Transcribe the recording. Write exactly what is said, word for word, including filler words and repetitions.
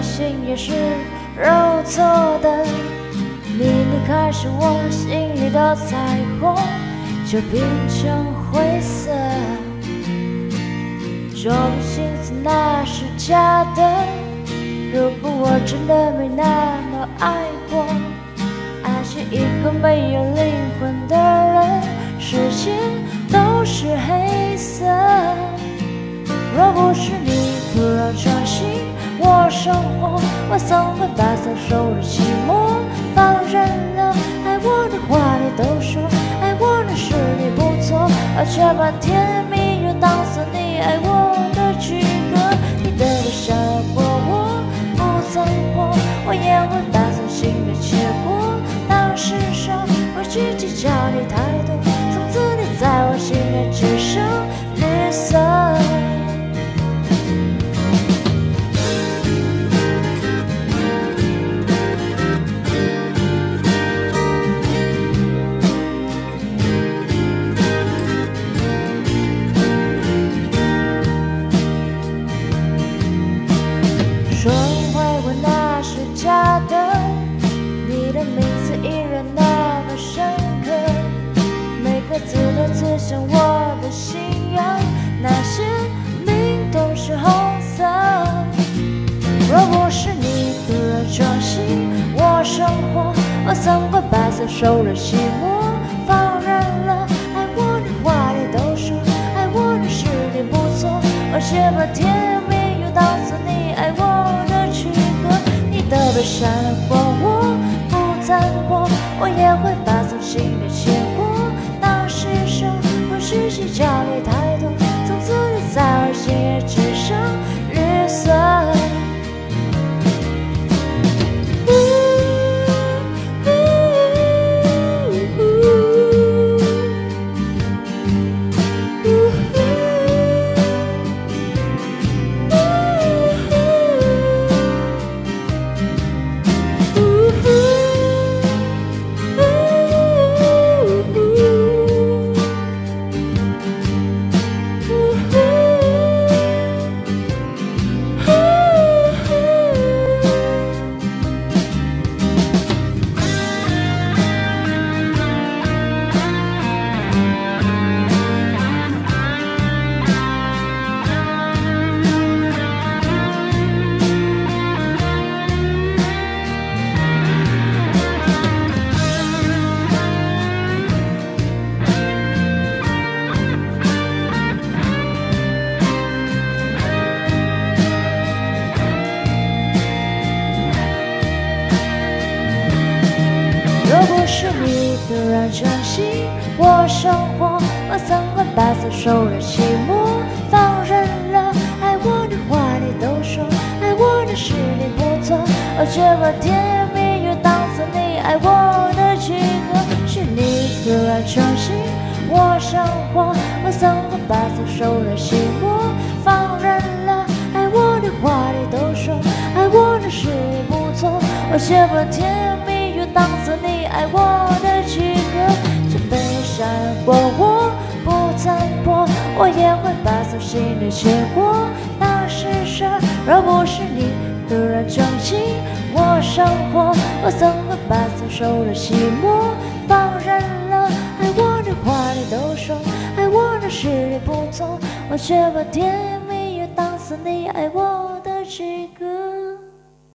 心也是肉做的，你离开时，我心里的彩虹就变成灰色。这种心思那是假的，如果我真的没那么爱过，爱是一个没有灵魂的人，世界都是黑色。若不是你突然闯进我生活，我怎会把享受的寂寞放任了？爱我的话你都说，爱我的事你不做，而却把甜蜜又当作你爱我的躯壳。你的微笑过我不曾过，我也会把伤心的结果当施舍。我去计较你太多，从此你在我心里只剩绿色。说回我那是假的，你的名字依然那么深刻，每个字都刺向我的心痒，那些名都是红色。若不是你突然闯进我生活，我怎会把享受的寂寞放任了？爱我的话你都说，爱我的事你不做，而且把甜蜜又当作你爱我的躯壳。你的悲伤过我不赞过，我也会把伤心的结果当施舍。不去计较你太多，从此你在我心也只剩绿色。若不是你突然闯进我生活，我怎会把享受的寂寞放任了？爱我的话你都说，爱我的事你不做，而却把甜蜜又当作你爱我的躯壳。是你突然闯进我生活，我怎会把享受的寂寞放任了？爱我的话你都说，爱我的事你不做，而却把甜蜜又当作你爱我的躯壳。这悲伤过我不曾过，我也会把伤心的结果当施舍。若不是你突然闯进我生活，我怎会把享受的寂寞放任了？爱我的话你都说，爱我的事你不做，我却把甜蜜又当作你爱我的躯壳。